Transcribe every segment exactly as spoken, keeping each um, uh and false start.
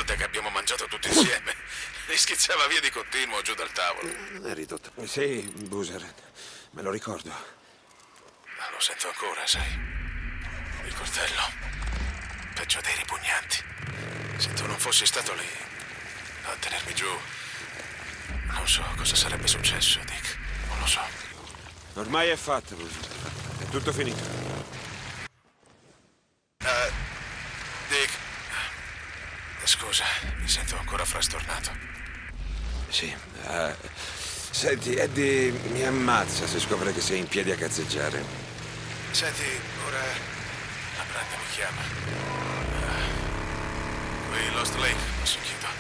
volta che abbiamo mangiato tutti insieme. Mi schizzava via di continuo giù dal tavolo. Non è ridotto. Sì, Boozer, me lo ricordo. Ma lo sento ancora, sai. Il coltello. Peggio dei ripugnanti. Se tu non fossi stato lì a tenermi giù, non so cosa sarebbe successo, Dick. Non lo so. Ormai è fatto, Boozer. È tutto finito. Uh, Dick. Scusa, mi sento ancora frastornato. Sì. Uh, senti, Eddie mi ammazza se scopre che sei in piedi a cazzeggiare. Senti, ora la Branda mi chiama. Uh, qui Lost Lake, posso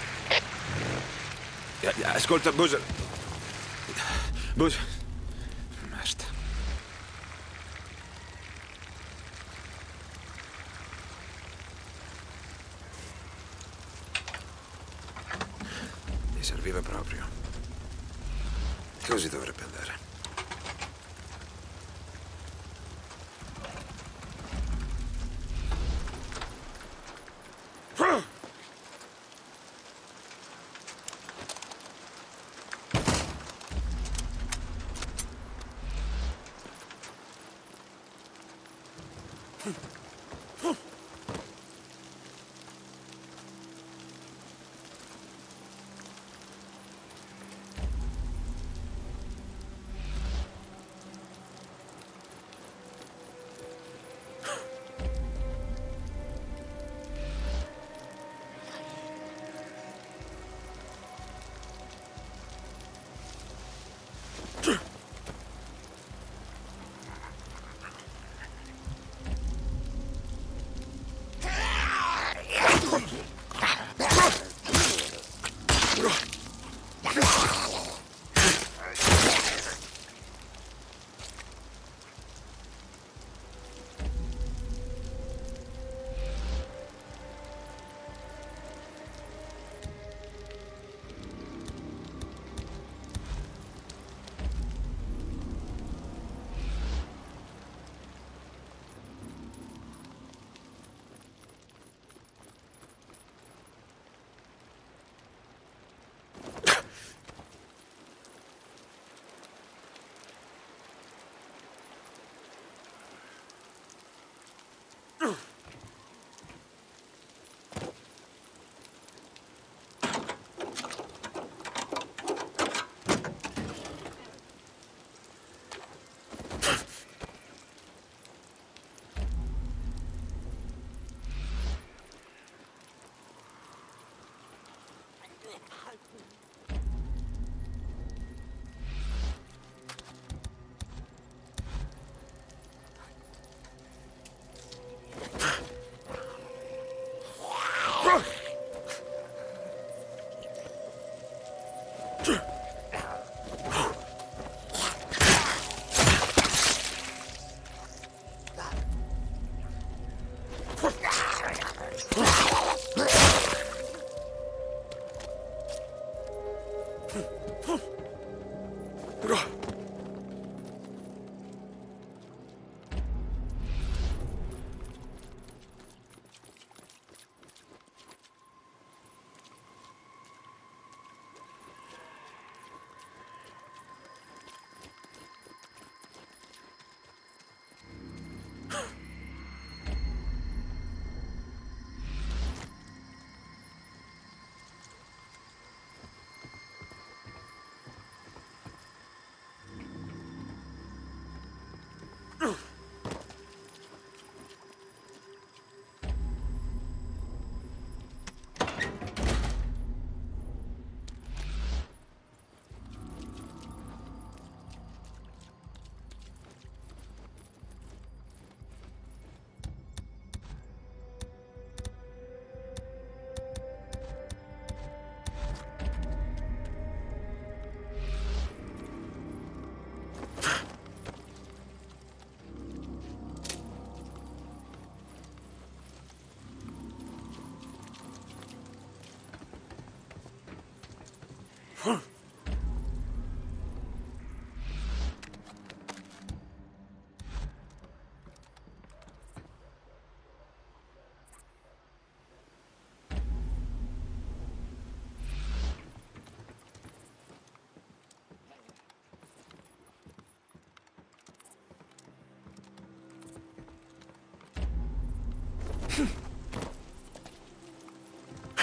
chiudo. Ascolta, Boozer. Boozer. Basta. Mi serviva proprio. Così dovrebbe andare.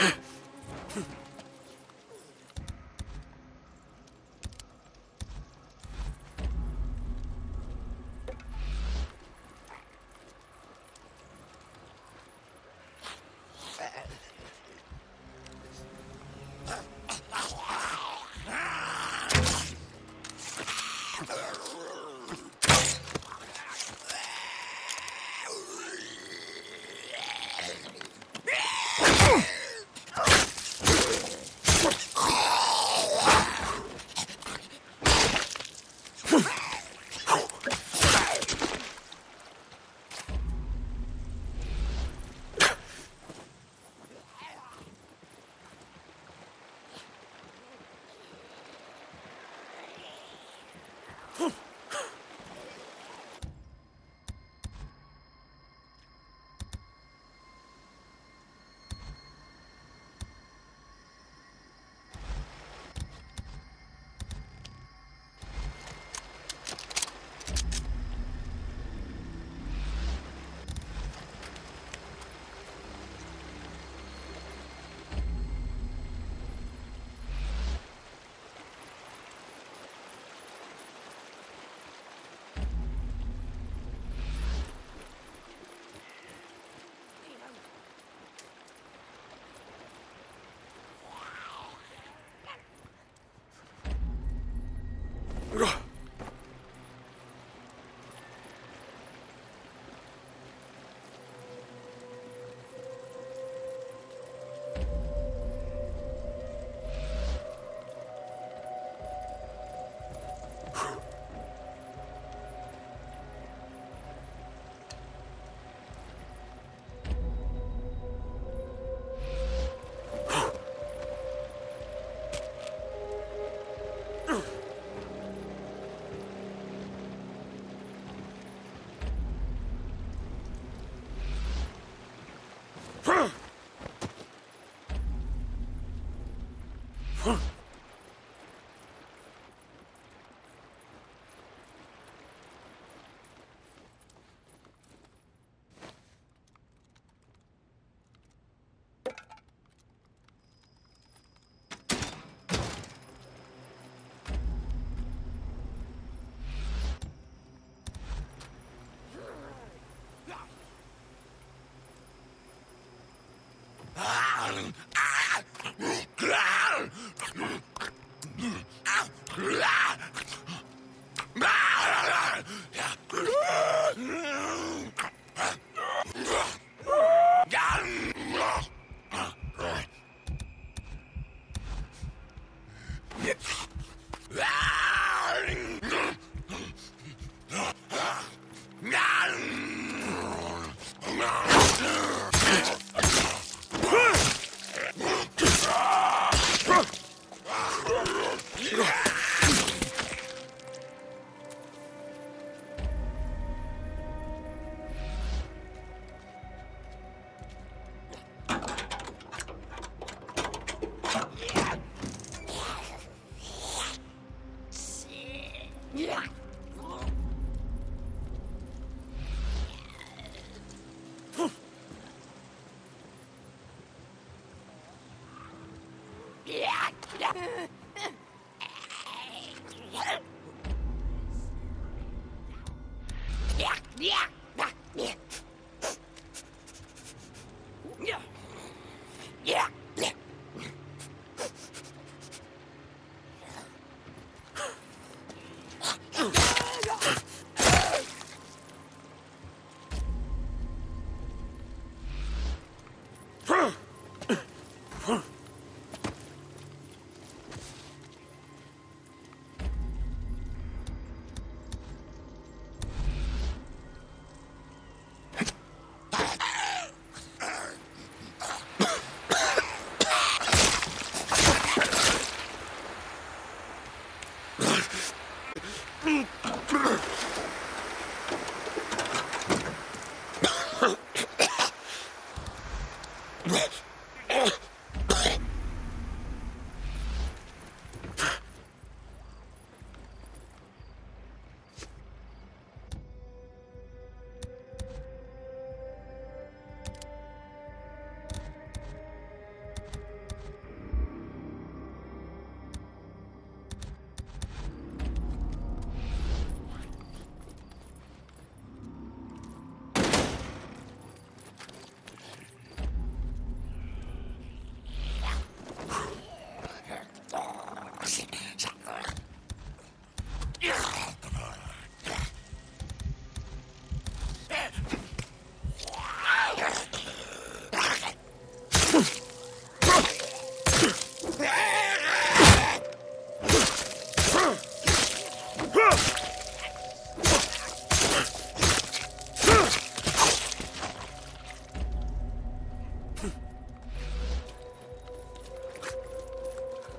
Ugh.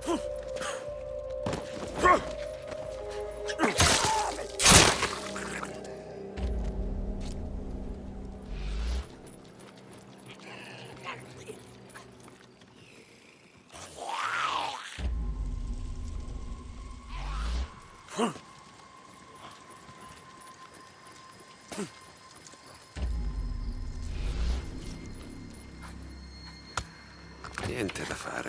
Niente da fare.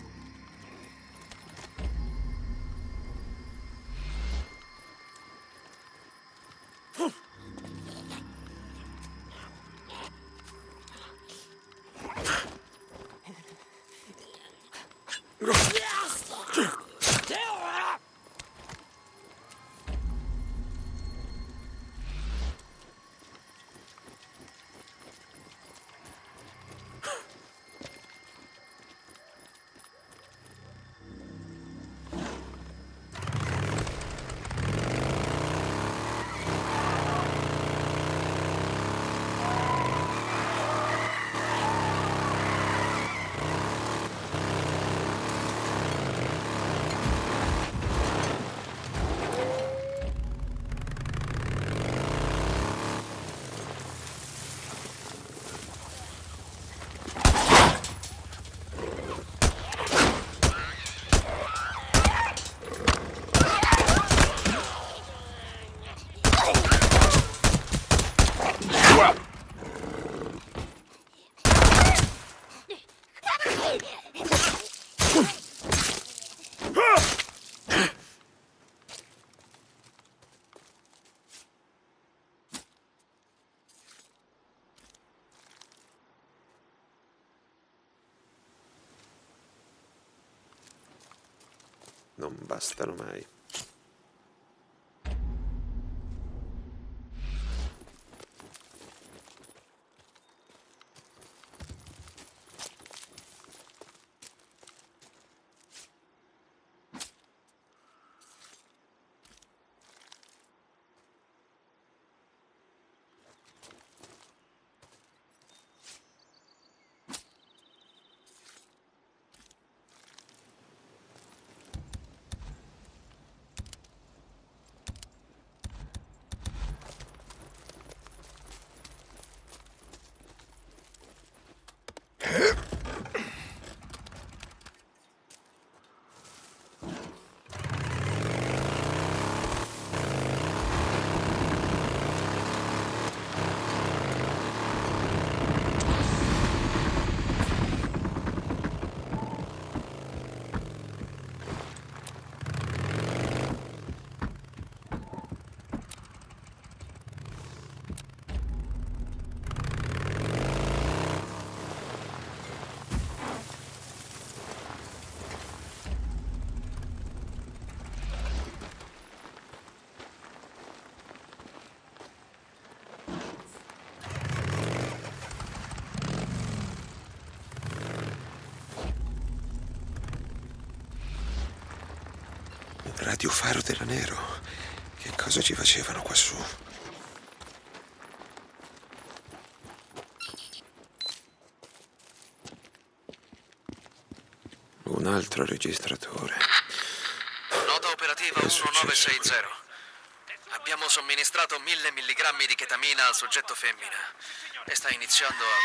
Non bastano mai. Radiofaro della Nero. Che cosa ci facevano quassù? Un altro registratore. Nota operativa uno nove sei zero. Abbiamo somministrato mille milligrammi di chetamina al soggetto femmina e sta iniziando a...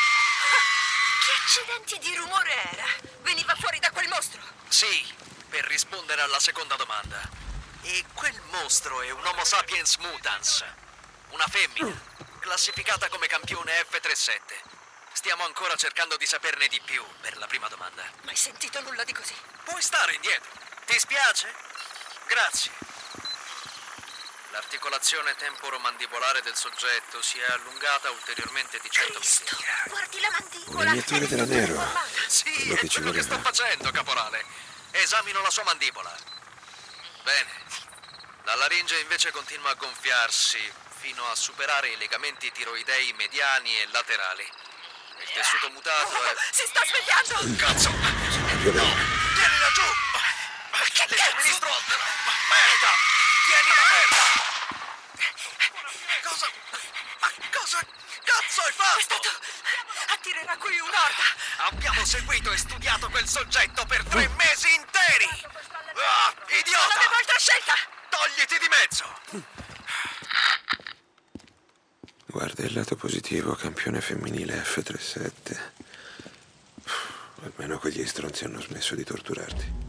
Che accidenti di rumore era? Veniva fuori da quel mostro? Sì, per rispondere alla seconda domanda. E quel mostro è un Homo sapiens mutans. Una femmina, classificata come campione F trentasette. Stiamo ancora cercando di saperne di più per la prima domanda. Mai sentito nulla di così? Puoi stare indietro. Ti spiace? Grazie. L'articolazione temporomandibolare del soggetto si è allungata ulteriormente di cento Cristo, millimetri. guardi la mandibola. Un iniettore della Nero. Sì, Quello è che ci quello che voleva. sto facendo, caporale. Esamino la sua mandibola. Bene. La laringe invece continua a gonfiarsi fino a superare i legamenti tiroidei mediani e laterali. Il tessuto mutato Oh, è... si sta svegliando! Cazzo! Violento. Tienila giù! Ma che Le cazzo? somministro... Merda! Tienila ferma! Cosa... Ma cosa cazzo hai fatto? È stato... attirerà qui un'orda! Abbiamo seguito e studiato quel soggetto per tre mesi interi! Stilato positivo, campione femminile F trentasette. Almeno quegli stronzi hanno smesso di torturarti.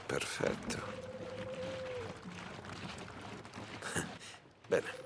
Perfetto. Bene.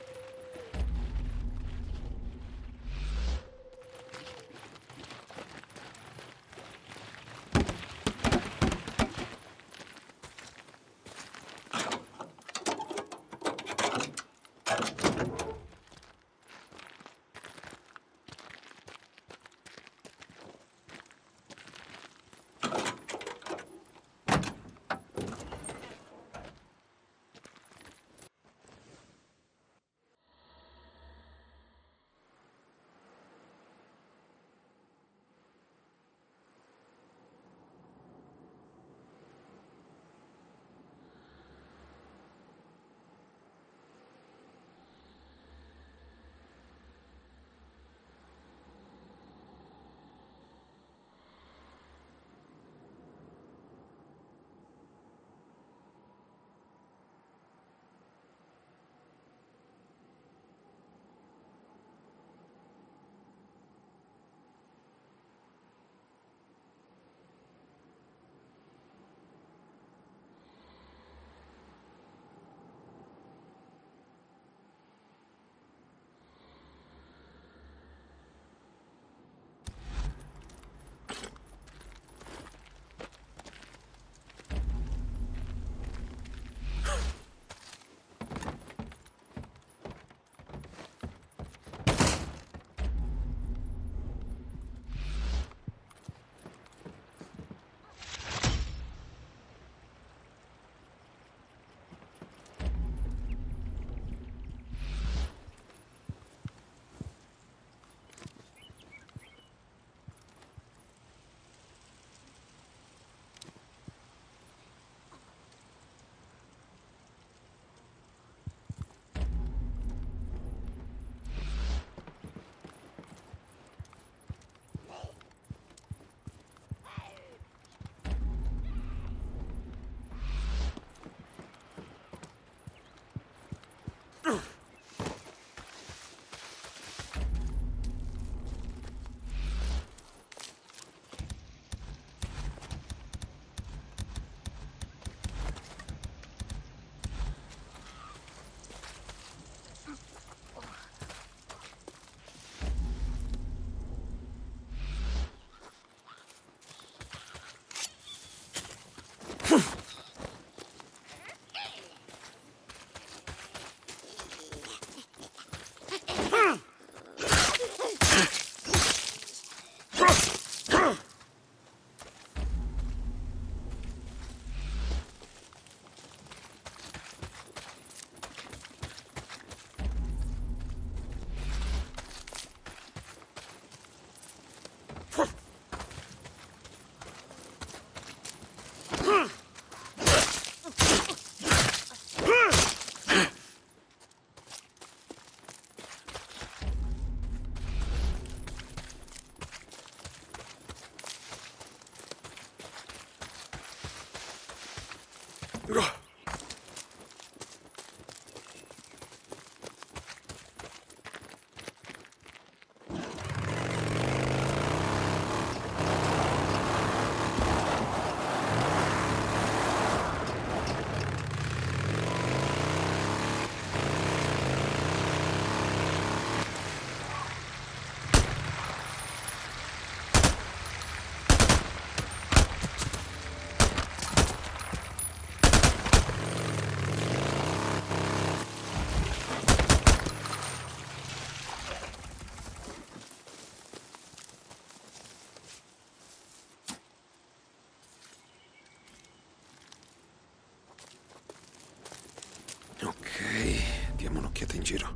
Ok, diamo un'occhiata in giro.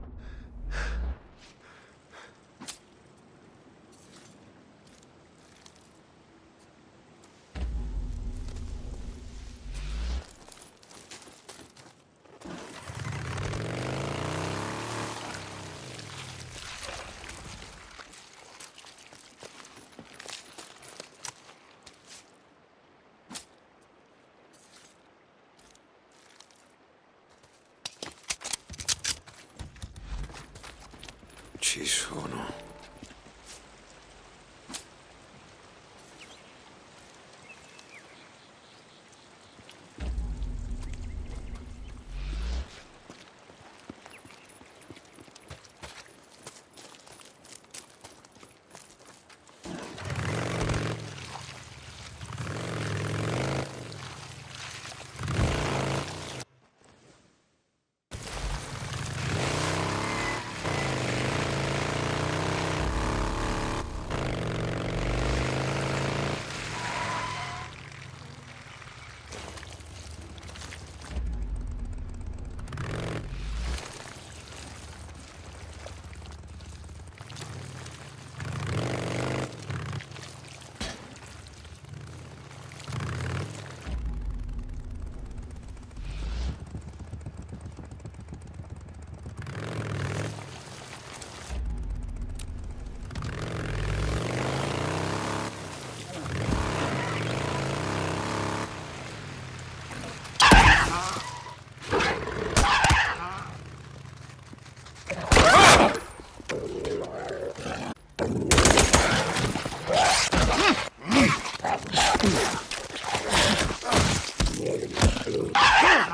Ci sono.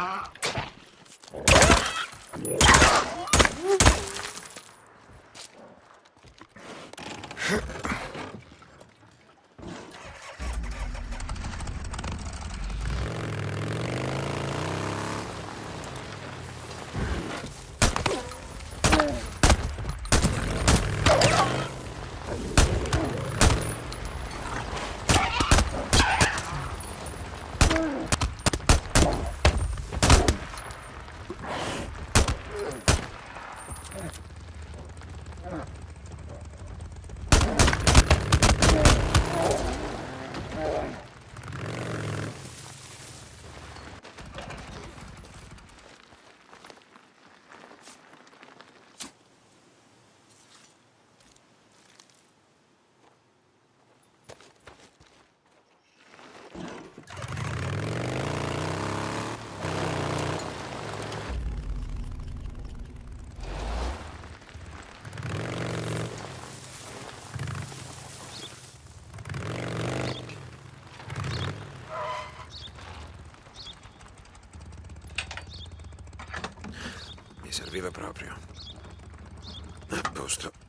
Mi serviva proprio. A posto.